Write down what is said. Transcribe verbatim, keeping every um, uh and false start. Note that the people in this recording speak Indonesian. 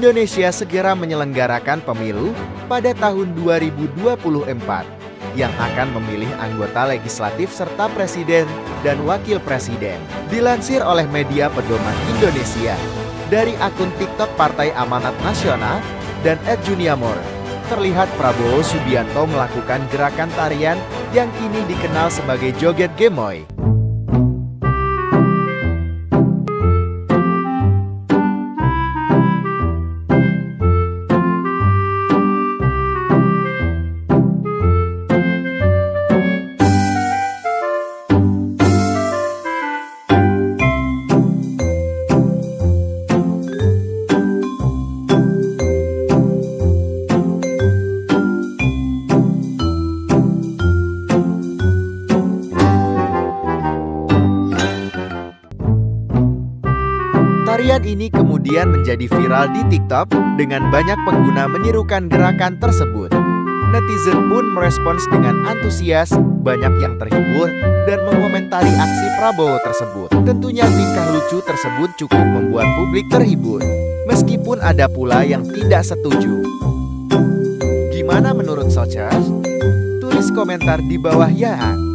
Indonesia segera menyelenggarakan pemilu pada tahun dua ribu dua puluh empat yang akan memilih anggota legislatif serta presiden dan wakil presiden. Dilansir oleh media pedoman Indonesia dari akun TikTok Partai Amanat Nasional dan et juniamor, terlihat Prabowo Subianto melakukan gerakan tarian yang kini dikenal sebagai joget gemoy. Tarian ini kemudian menjadi viral di TikTok dengan banyak pengguna menirukan gerakan tersebut. Netizen pun merespons dengan antusias, banyak yang terhibur dan mengomentari aksi Prabowo tersebut. Tentunya tingkah lucu tersebut cukup membuat publik terhibur, meskipun ada pula yang tidak setuju. Gimana menurut Sochas? Tulis komentar di bawah ya.